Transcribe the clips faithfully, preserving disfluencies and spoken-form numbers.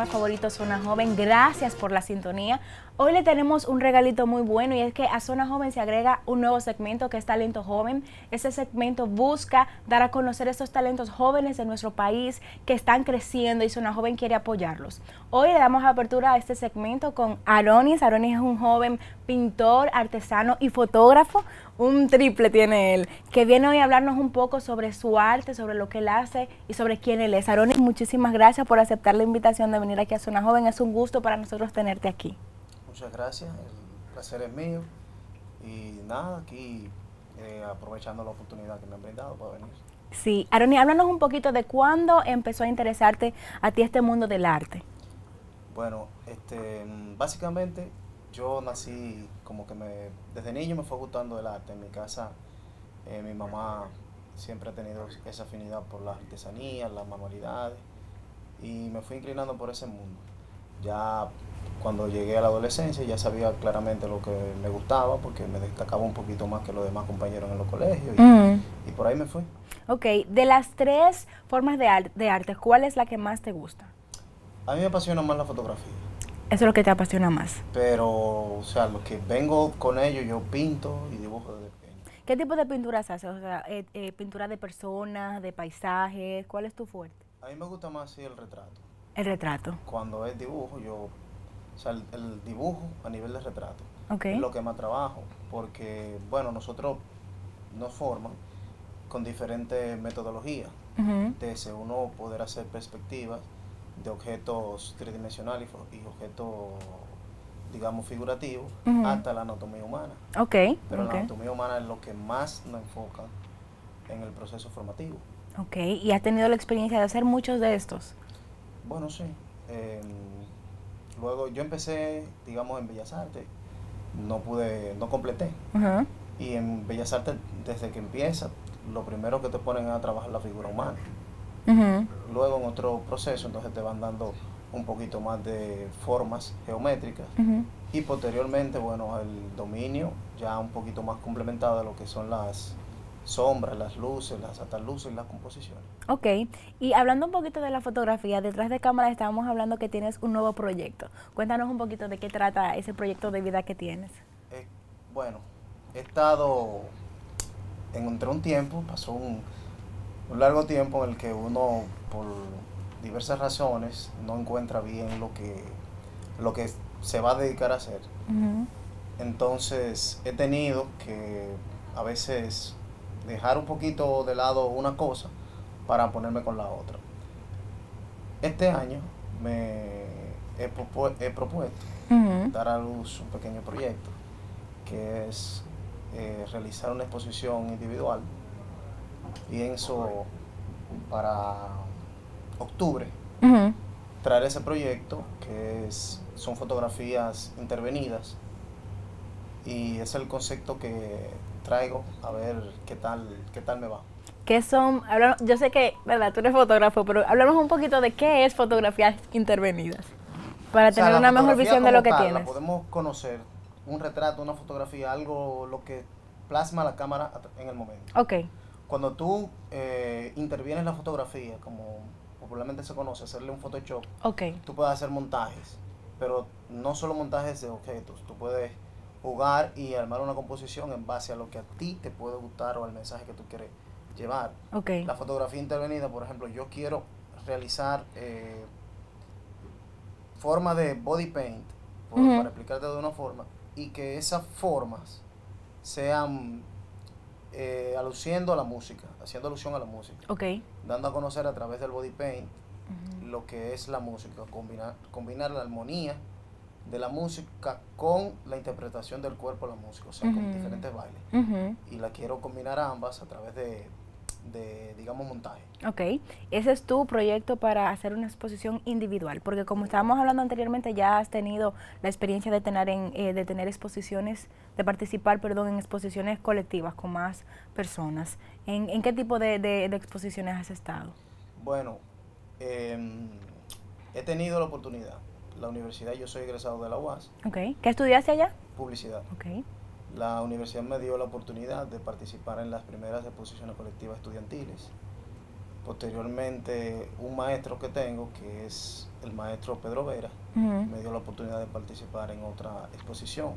programa favorito Zona Joven. Gracias por la sintonía. Hoy le tenemos un regalito muy bueno y es que a Zona Joven se agrega un nuevo segmento que es Talento Joven. Este segmento busca dar a conocer estos talentos jóvenes de nuestro país que están creciendo y Zona Joven quiere apoyarlos. Hoy le damos apertura a este segmento con Aronis. Aronis es un joven pintor, artesano y fotógrafo. Un triple tiene él, que viene hoy a hablarnos un poco sobre su arte, sobre lo que él hace y sobre quién él es. Aronis, muchísimas gracias por aceptar la invitación de venir aquí a Zona Joven. Es un gusto para nosotros tenerte aquí. Muchas gracias, el placer es mío y nada, aquí eh, aprovechando la oportunidad que me han brindado para venir. Sí, Aronis, háblanos un poquito de cuándo empezó a interesarte a ti este mundo del arte. Bueno, este, básicamente yo nací como que me, desde niño me fue gustando el arte. En mi casa eh, mi mamá siempre ha tenido esa afinidad por las artesanías, las manualidades y me fui inclinando por ese mundo. Ya cuando llegué a la adolescencia ya sabía claramente lo que me gustaba porque me destacaba un poquito más que los demás compañeros en los colegios y, mm. y por ahí me fui. Ok, de las tres formas de, ar de arte, ¿cuál es la que más te gusta? A mí me apasiona más la fotografía. Eso es lo que te apasiona más. Pero, o sea, lo que vengo con ello, yo pinto y dibujo desde pequeño. ¿Qué tipo de pinturas haces? O sea, eh, eh, pintura de personas, de paisajes, ¿cuál es tu fuerte? A mí me gusta más sí, el retrato. El retrato. Cuando es dibujo, yo, o sea, el, el dibujo a nivel de retrato okay. es lo que más trabajo, porque, bueno, nosotros nos forman con diferentes metodologías, uh-huh. desde uno poder hacer perspectivas de objetos tridimensionales y objetos, digamos, figurativos, uh-huh. hasta la anatomía humana. Okay. Pero okay. la anatomía humana es lo que más nos enfoca en el proceso formativo. Ok, ¿y has tenido la experiencia de hacer muchos de estos? Bueno, sí. Eh, luego yo empecé, digamos, en Bellas Artes, no pude, no completé. Uh-huh. Y en Bellas Artes, desde que empieza, lo primero que te ponen es a trabajar la figura humana. Uh-huh. Luego en otro proceso, entonces te van dando un poquito más de formas geométricas. Uh-huh. Y posteriormente, bueno, el dominio ya un poquito más complementado de lo que son las sombras, las luces, las ataluces y las composiciones. Ok, y hablando un poquito de la fotografía, detrás de cámara estábamos hablando que tienes un nuevo proyecto. Cuéntanos un poquito de qué trata ese proyecto de vida que tienes. Eh, bueno, he estado en, entre un tiempo, pasó un, un largo tiempo en el que uno, por diversas razones, no encuentra bien lo que, lo que se va a dedicar a hacer. Uh-huh. Entonces, he tenido que a veces dejar un poquito de lado una cosa para ponerme con la otra. Este año me he, propu he propuesto uh-huh. dar a luz un pequeño proyecto que es eh, realizar una exposición individual. Pienso para octubre uh-huh. traer ese proyecto que es, son fotografías intervenidas y es el concepto que traigo a ver qué tal qué tal me va. ¿Qué son? Hablamos, yo sé que, verdad, tú eres fotógrafo, pero hablamos un poquito de qué es fotografías intervenidas para o sea, tener una mejor visión de lo que tal, tienes. La podemos conocer un retrato, una fotografía, algo lo que plasma la cámara en el momento. Okay. Cuando tú eh, intervienes en la fotografía, como popularmente se conoce, hacerle un Photoshop, okay. tú puedes hacer montajes, pero no solo montajes de objetos, tú puedes jugar y armar una composición en base a lo que a ti te puede gustar o al mensaje que tú quieres llevar. Okay. La fotografía intervenida, por ejemplo, yo quiero realizar eh, forma de body paint, por, uh-huh. para explicarte de una forma, y que esas formas sean eh, aluciendo a la música, haciendo alusión a la música, okay. dando a conocer a través del body paint uh-huh. lo que es la música, combinar, combinar la armonía de la música con la interpretación del cuerpo de la música, o sea, uh-huh. con diferentes bailes. Uh-huh. Y la quiero combinar ambas a través de, de, digamos, montaje. Ok, ese es tu proyecto para hacer una exposición individual, porque como estábamos hablando anteriormente, ya has tenido la experiencia de tener, en, eh, de tener exposiciones, de participar, perdón, en exposiciones colectivas con más personas. ¿En, en qué tipo de, de, de exposiciones has estado? Bueno, eh, he tenido la oportunidad. La universidad, yo soy egresado de la U A S. Okay. ¿Qué estudiaste allá? Publicidad. Okay. La universidad me dio la oportunidad de participar en las primeras exposiciones colectivas estudiantiles Posteriormente, un maestro que tengo, que es el maestro Pedro Vera, Ujú. me dio la oportunidad de participar en otra exposición.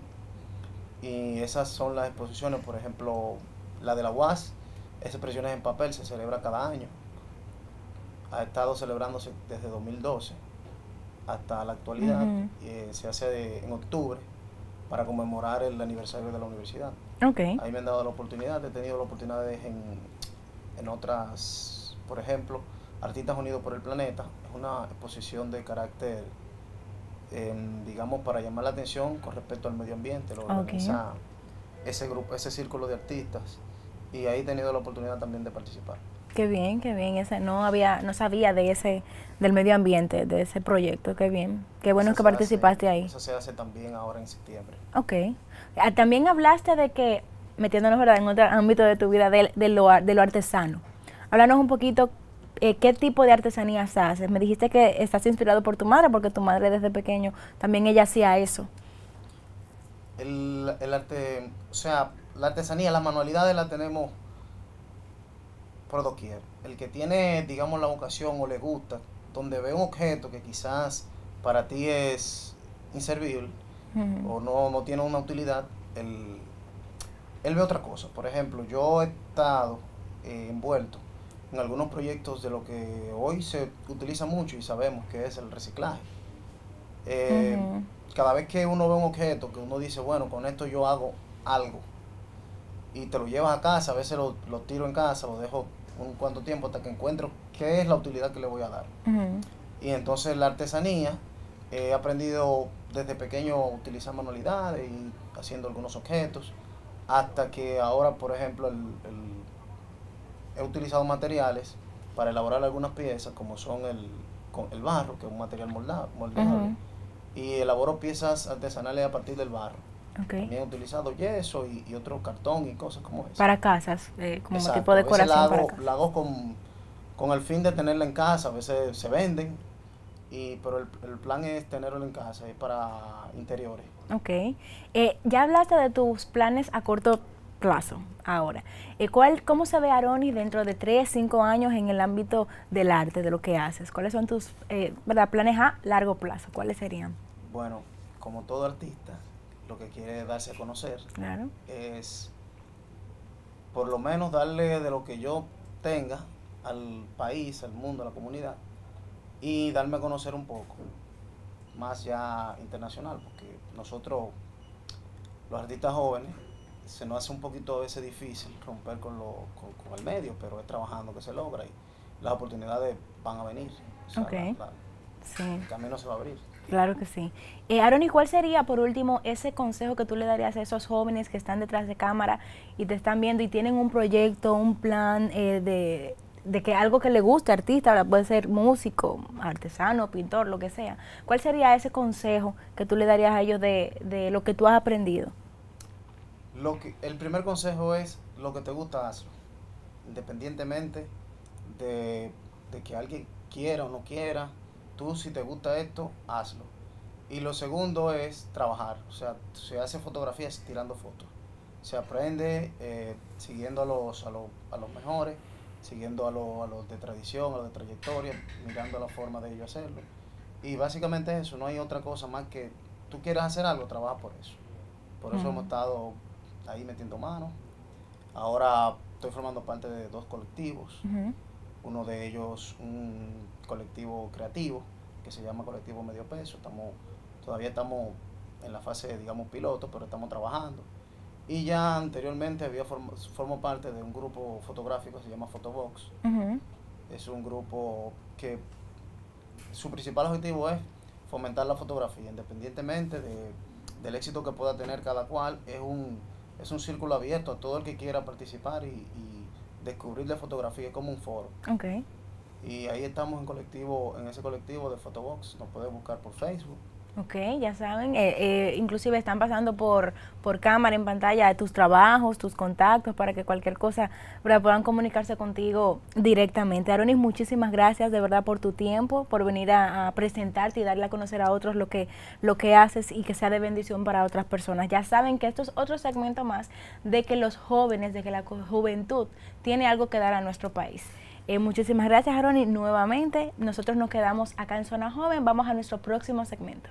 Y esas son las exposiciones, por ejemplo, la de la U A S, es Expresiones en Papel, se celebra cada año. Ha estado celebrándose desde dos mil doce hasta la actualidad. Ujú. Y, eh, se hace de- en octubre para conmemorar el aniversario de la universidad. Ok. Ahí me han dado la oportunidad, he tenido la oportunidad en, en otras, por ejemplo, Artistas Unidos por el Planeta, es una exposición de carácter, em, digamos, para llamar la atención con respecto al medio ambiente, lo Ok. organiza ese grupo, ese círculo de artistas, y ahí he tenido la oportunidad también de participar. Qué bien, qué bien. Ese, no había, no sabía de ese, del medio ambiente, de ese proyecto. Qué bien. Qué bueno Eso que se participaste hace, ahí. Eso se hace también ahora en septiembre. Ok. Ah, también hablaste de que, metiéndonos, ¿verdad?, en otro ámbito de tu vida, de, de lo, ar- de lo artesano. Háblanos un poquito, eh, ¿qué tipo de artesanías haces? Me dijiste que estás inspirado por tu madre, porque tu madre desde pequeño también ella hacía eso. El, el arte, o sea, la artesanía, las manualidades las tenemos por doquier. El que tiene, digamos, la vocación o le gusta, donde ve un objeto que quizás para ti es inservible Ujú. o no, no tiene una utilidad, él, él ve otra cosa. Por ejemplo, yo he estado eh, envuelto en algunos proyectos de lo que hoy se utiliza mucho y sabemos que es el reciclaje. Eh, Ujú. Cada vez que uno ve un objeto que uno dice, bueno, con esto yo hago algo, y te lo llevas a casa, a veces lo, lo tiro en casa, lo dejo un cuanto tiempo hasta que encuentro qué es la utilidad que le voy a dar. Ujú. Y entonces la artesanía, eh, he aprendido desde pequeño a utilizar manualidades y haciendo algunos objetos, hasta que ahora, por ejemplo, el, el- he utilizado materiales para elaborar algunas piezas, como son el, con el barro, que es un material molda- moldeable, Ujú. y elaboro piezas artesanales a partir del barro. Ok. También he utilizado yeso y, y otro cartón y cosas como eso. Para casas, eh, como Exacto, tipo de a veces la decoración para hago, casa. la hago con, con el fin de tenerla en casa, a veces se venden, y, pero el, el plan es tenerlo en casa, es para interiores. Ok. Eh, ya hablaste de tus planes a corto plazo ahora. Eh, ¿cuál, ¿Cómo se ve Aronis dentro de tres, cinco años en el ámbito del arte, de lo que haces? ¿Cuáles son tus eh, ¿verdad?, planes a largo plazo? ¿Cuáles serían? Bueno, como todo artista, lo que quiere darse a conocer Claro. es por lo menos darle de lo que yo tenga al país, al mundo, a la comunidad, y darme a conocer un poco, más ya internacional, porque nosotros, los artistas jóvenes, se nos hace un poquito a veces difícil romper con, lo, con, con el medio, pero es trabajando que se logra y las oportunidades van a venir. O sea, Ok. la- la- Sí. el camino se va a abrir. Claro que sí. Eh, Aronis, ¿cuál sería, por último, ese consejo que tú le darías a esos jóvenes que están detrás de cámara y te están viendo y tienen un proyecto, un plan eh, de, de que algo que le guste, artista, ¿verdad?, puede ser músico, artesano, pintor, lo que sea? ¿Cuál sería ese consejo que tú le darías a ellos de, de lo que tú has aprendido? Lo que, el primer consejo es lo que te gusta, hazlo. Independientemente de, de que alguien quiera o no quiera, tú si te gusta esto, hazlo. Y lo segundo es trabajar. O sea, se hace fotografías tirando fotos. Se aprende eh, siguiendo a los, a, los, a los mejores, siguiendo a, los, a los de tradición, a los de trayectoria, mirando la forma de ellos hacerlo. Y básicamente eso, no hay otra cosa más que tú quieras hacer algo, trabaja por eso. Por eso Mm. hemos estado ahí metiendo manos. Ahora estoy formando parte de dos colectivos. Ujú. Uno de ellos, un colectivo creativo que se llama Colectivo Medio Peso. Estamos, todavía estamos en la fase, digamos, piloto, pero estamos trabajando. Y ya anteriormente había form, formo parte de un grupo fotográfico que se llama Photobox. Ujú. Es un grupo que su principal objetivo es fomentar la fotografía, independientemente de, del éxito que pueda tener cada cual. Es un, es un círculo abierto a todo el que quiera participar y, y descubrir de fotografía, es como un foro. Ok. Y ahí estamos en colectivo, en ese colectivo de Photobox. Nos puedes buscar por Facebook. Ok, ya saben, eh, eh, inclusive están pasando por, por cámara en pantalla tus trabajos, tus contactos, para que cualquier cosa, ¿verdad?, puedan comunicarse contigo directamente. Aronis, muchísimas gracias de verdad por tu tiempo, por venir a, a presentarte y darle a conocer a otros lo que, lo que haces y que sea de bendición para otras personas. Ya saben que esto es otro segmento más de que los jóvenes, de que la juventud tiene algo que dar a nuestro país. Eh, muchísimas gracias, Aroni. Nuevamente, nosotros nos quedamos acá en Zona Joven. Vamos a nuestro próximo segmento.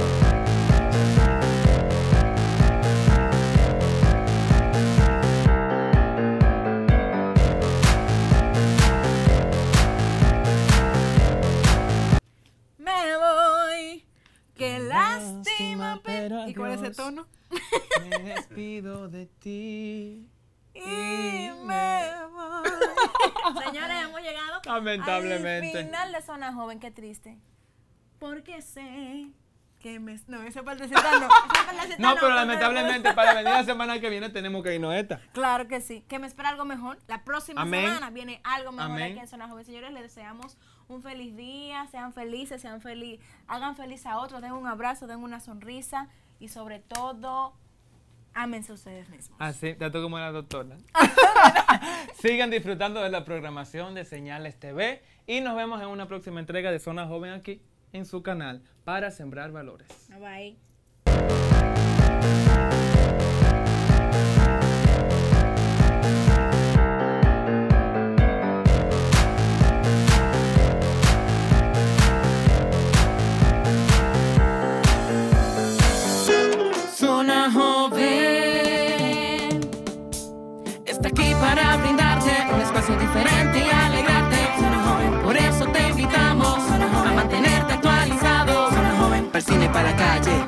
Me voy, qué lástima, pero... ¿Y cuál es ese tono? Me despido de ti y me voy. Señores, hemos llegado lamentablemente al final de Zona Joven. Qué triste. Porque sé que me... No, esa parte de no. No, pero lamentablemente para venir la semana que viene tenemos que irnos a esta. Claro que sí. Que me espera algo mejor. La próxima Amén. semana viene algo mejor. Amén. Aquí en Zona Joven. Señores, les deseamos un feliz día. Sean felices, sean felices. Hagan feliz a otros. Den un abrazo, den una sonrisa. Y sobre todo, ámense ustedes mismos. Así, tanto como la doctora. Sigan disfrutando de la programación de Señales T V y nos vemos en una próxima entrega de Zona Joven aquí en su canal para sembrar valores. Bye bye. Zona Joven está aquí para brindarte un espacio diferente y alegrarte. Zona Joven, por eso te invitamos a mantenerte actualizado. Zona Joven, para el cine, para la calle,